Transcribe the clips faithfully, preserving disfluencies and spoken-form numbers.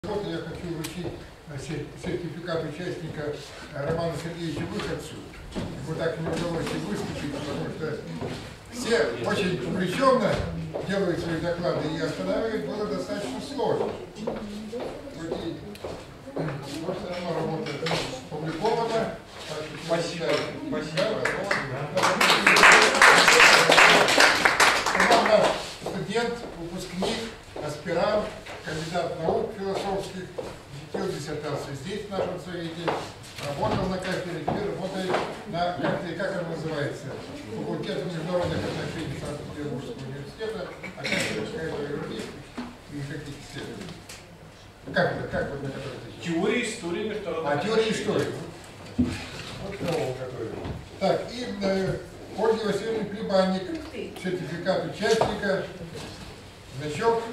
Я хочу вручить сертификат участника Роману Сергеевичу Выходцу. Ему так не удалось и выступить, потому что все очень увлеченно делают свои доклады, и останавливать было достаточно сложно. Вот все равно работа опубликована. Спасибо. Спасибо. Роман наш студент, выпускник, аспирант, кандидат наук философских, защитил диссертацию здесь, в нашем совете, работал на кафедре, теперь работает на кафедре, как она называется, факультета международных отношений Санкт-Петербургского университета, а кафедра какая-то европейских и каких исследований. Как это, как вот на которой ты? Теория истории международных. А, теория истории. Вот нового который. Так, и э, Ольга Васильевна Плебанник, сертификат участника, значок.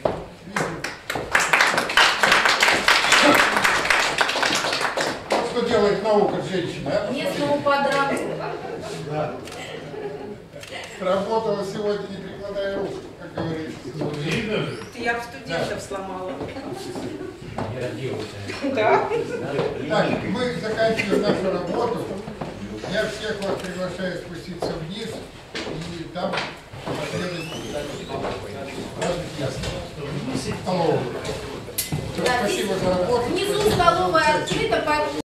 Вот что делает наука женщина. А? Местному подранку. Да. Работала сегодня, не прикладая рук, как говорится. Я бы студентов сломала. Не родился. Да. Так, мы заканчиваем нашу работу. Я всех вас приглашаю спуститься вниз и там последовать столовую. Спасибо за работу. Внизу столовая открыта,